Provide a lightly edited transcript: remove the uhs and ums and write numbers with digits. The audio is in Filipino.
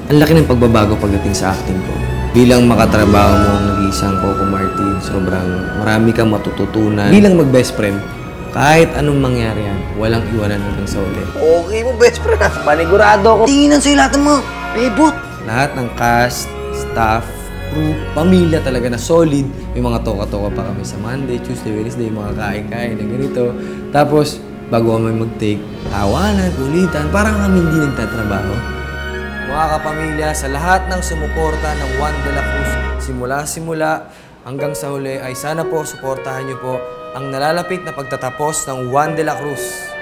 Ang laki ng pagbabago pagdating sa acting ko. Bilang makatrabaho mo ang nag-iisang Coco Martin, sobrang marami kang matututunan. Bilang mag-best friend, kahit anong mangyari yan, walang iwanan hanggang sa uli. Okay mo, best friend. Panigurado ako. Tinginan sa'yo lahat ng mga pebot. Lahat ng cast, staff, crew, pamilya talaga na solid. May mga toka-toka pa kami sa Monday, Tuesday, Wednesday, mga kain-kain na ganito. Tapos, bago kami mag-take, tawanan, kulitan, parang kami hindi nagtatrabaho. Mga kapamilya, sa lahat ng sumuporta ng Juan de la Cruz, simula hanggang sa huli, ay sana po suportahan niyo po ang nalalapit na pagtatapos ng Juan de la Cruz.